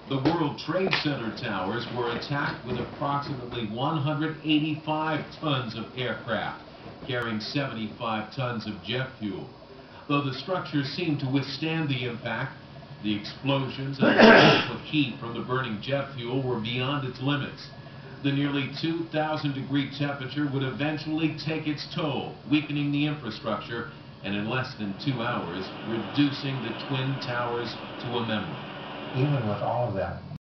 The World Trade Center towers were attacked with approximately 185 tons of aircraft, carrying 75 tons of jet fuel. Though the structures seemed to withstand the impact, the explosions and the heat from the burning jet fuel were beyond its limits. The nearly 2,000-degree temperature would eventually take its toll, weakening the infrastructure, and in less than 2 hours, reducing the Twin Towers to a memory. Even with all of that